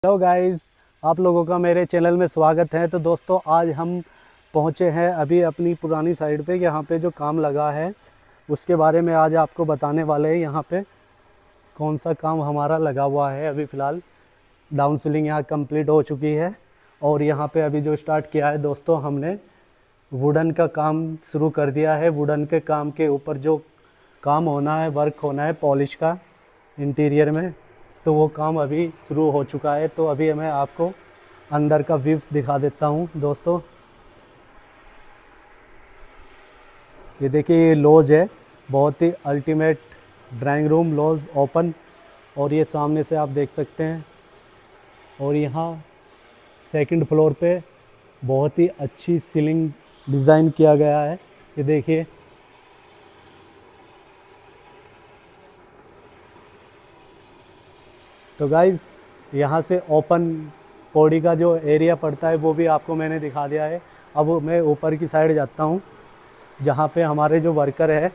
Hello guys, आप लोगों का मेरे चैनल में स्वागत है। तो दोस्तों आज हम पहुंचे हैं अभी अपनी पुरानी साइड पे। यहाँ पे जो काम लगा है उसके बारे में आज आपको बताने वाले हैं। यहाँ पे कौन सा काम हमारा लगा हुआ है। अभी फ़िलहाल डाउन सीलिंग यहाँ कंप्लीट हो चुकी है और यहाँ पे अभी जो स्टार्ट किया है दोस्तों, हमने वुडन का काम शुरू कर दिया है। वुडन के काम के ऊपर जो काम होना है, वर्क होना है पॉलिश का इंटीरियर में, तो वो काम अभी शुरू हो चुका है। तो अभी मैं आपको अंदर का व्यूज़ दिखा देता हूँ दोस्तों। ये देखिए, ये लॉज है, बहुत ही ultimate drawing room lodge open, और ये सामने से आप देख सकते हैं। और यहाँ सेकंड फ्लोर पे बहुत ही अच्छी सीलिंग डिज़ाइन किया गया है। ये देखिए, तो गाइज़ यहाँ से ओपन पौड़ी का जो एरिया पड़ता है वो भी आपको मैंने दिखा दिया है। अब मैं ऊपर की साइड जाता हूँ जहाँ पे हमारे जो वर्कर है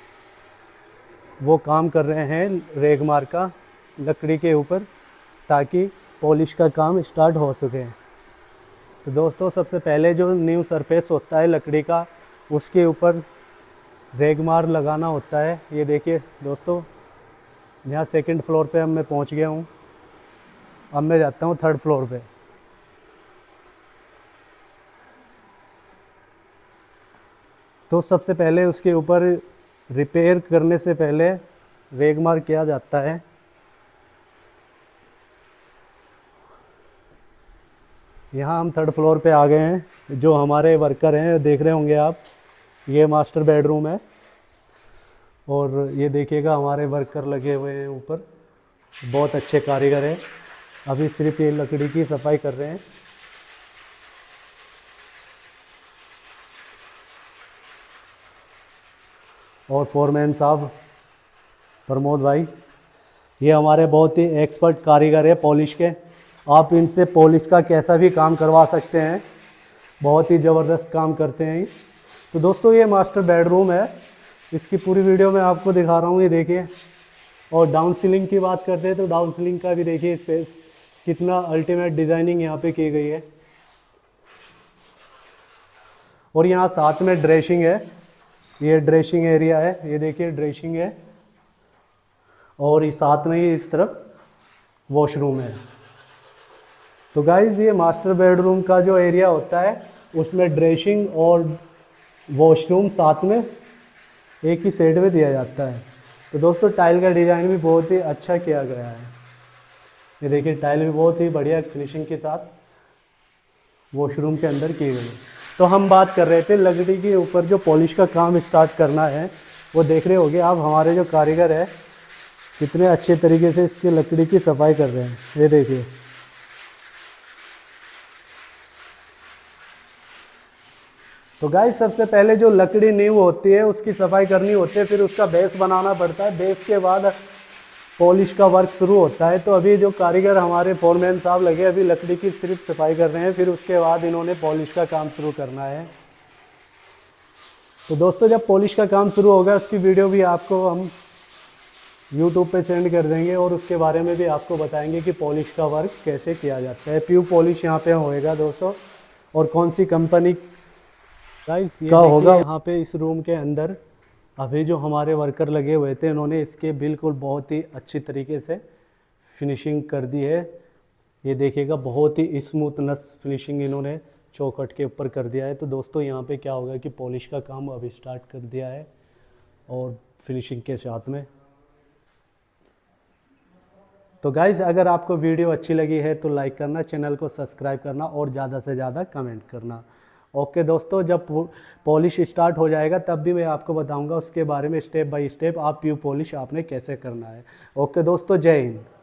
वो काम कर रहे हैं रेगमार का लकड़ी के ऊपर, ताकि पॉलिश का काम स्टार्ट हो सके। तो दोस्तों सबसे पहले जो न्यू सरफेस होता है लकड़ी का, उसके ऊपर रेगमार लगाना होता है। ये देखिए दोस्तों, यहाँ सेकंड फ्लोर पे अब मैं पहुँच गया हूँ। अब मैं जाता हूँ थर्ड फ्लोर पे। तो सबसे पहले उसके ऊपर रिपेयर करने से पहले रेगमार किया जाता है। यहाँ हम थर्ड फ्लोर पे आ गए हैं। जो हमारे वर्कर हैं देख रहे होंगे आप, ये मास्टर बेडरूम है। और ये देखिएगा हमारे वर्कर लगे हुए हैं ऊपर, बहुत अच्छे कारीगर हैं। अभी सिर्फ ये लकड़ी की सफाई कर रहे हैं। और फोरमैन साहब प्रमोद भाई, ये हमारे बहुत ही एक्सपर्ट कारीगर है पॉलिश के। आप इनसे पॉलिश का कैसा भी काम करवा सकते हैं, बहुत ही ज़बरदस्त काम करते हैं। तो दोस्तों ये मास्टर बेडरूम है, इसकी पूरी वीडियो मैं आपको दिखा रहा हूँ। ये देखिए, और डाउन सीलिंग की बात करते हैं तो डाउन सीलिंग का भी देखिए स्पेस, कितना अल्टीमेट डिज़ाइनिंग यहाँ पे की गई है। और यहाँ साथ में ड्रेसिंग है, ये ड्रेसिंग एरिया है। ये देखिए ड्रेसिंग है, और ये साथ में ही इस तरफ वॉशरूम है। तो गाइज ये मास्टर बेडरूम का जो एरिया होता है उसमें ड्रेसिंग और वॉशरूम साथ में एक ही सेट में दिया जाता है। तो दोस्तों टाइल का डिज़ाइन भी बहुत ही अच्छा किया गया है। ये देखिए टाइल भी बहुत ही बढ़िया फिनिशिंग के साथ वॉशरूम के अंदर की गई। तो हम बात कर रहे थे लकड़ी के ऊपर जो पॉलिश का काम स्टार्ट करना है, वो देख रहे होंगे आप हमारे जो कारीगर है कितने अच्छे तरीके से इसकी लकड़ी की सफाई कर रहे हैं। ये देखिए, तो गाइस सबसे पहले जो लकड़ी नींव होती है उसकी सफाई करनी होती है, फिर उसका बेस बनाना पड़ता है। बेस के बाद पॉलिश का वर्क शुरू होता है। तो अभी जो कारीगर हमारे फोरमैन साहब लगे अभी लकड़ी की सिर्फ सफाई कर रहे हैं, फिर उसके बाद इन्होंने पॉलिश का काम शुरू करना है। तो दोस्तों जब पॉलिश का काम शुरू होगा उसकी वीडियो भी आपको हम यूट्यूब पे सेंड कर देंगे, और उसके बारे में भी आपको बताएंगे कि पॉलिश का वर्क कैसे किया जाता है। प्यू पॉलिश यहाँ पे होएगा दोस्तों, और कौन सी कंपनी का होगा। यहाँ पे इस रूम के अंदर अभी जो हमारे वर्कर लगे हुए थे इन्होंने इसके बिल्कुल बहुत ही अच्छी तरीके से फिनिशिंग कर दी है। ये देखिएगा बहुत ही स्मूथनेस फिनिशिंग इन्होंने चौखट के ऊपर कर दिया है। तो दोस्तों यहाँ पे क्या होगा कि पॉलिश का काम अभी स्टार्ट कर दिया है और फिनिशिंग के साथ में। तो गाइज़ अगर आपको वीडियो अच्छी लगी है तो लाइक करना, चैनल को सब्सक्राइब करना और ज़्यादा से ज़्यादा कमेंट करना। ओके दोस्तों, जब पॉलिश स्टार्ट हो जाएगा तब भी मैं आपको बताऊंगा उसके बारे में स्टेप बाय स्टेप आप प्यू पॉलिश आपने कैसे करना है। ओके दोस्तों, जय हिंद।